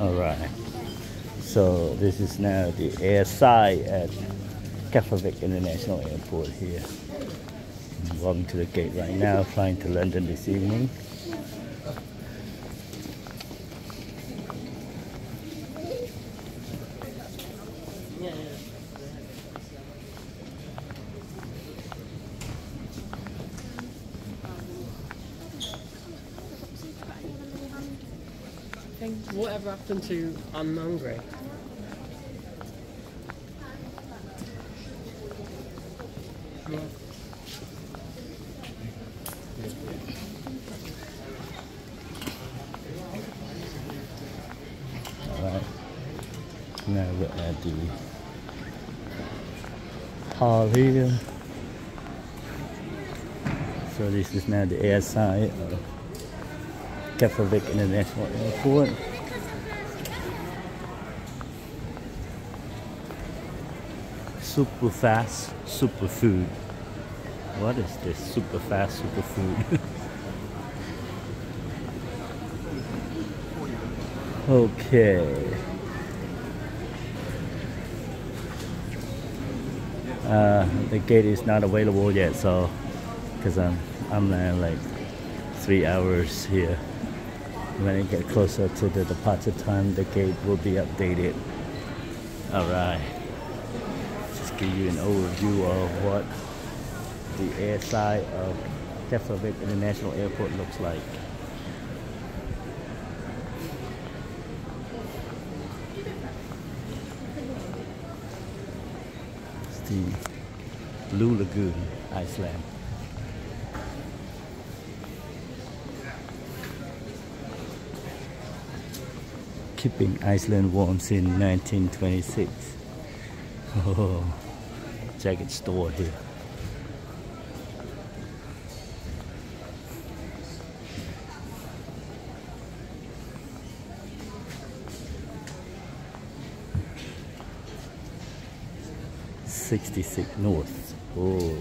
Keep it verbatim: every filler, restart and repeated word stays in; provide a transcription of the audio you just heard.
All right. So this is now the airside at Keflavik International Airport here. I'm walking to the gate right now, flying to London this evening. Whatever happened to I'm hungry? Yeah. Alright. Now we're at the hall here. So this is now the airside of Keflavik International Airport. Super fast, super food. What is this super fast, super food? Okay. Uh, the gate is not available yet, so because I'm I'm uh, like three hours here. When I get closer to the departure time, the gate will be updated. All right. Just give you an overview of what the airside of Keflavik International Airport looks like. It's the Blue Lagoon, Iceland. Keeping Iceland warm since nineteen twenty-six. Oh, jacket store here. sixty-six North. Oh.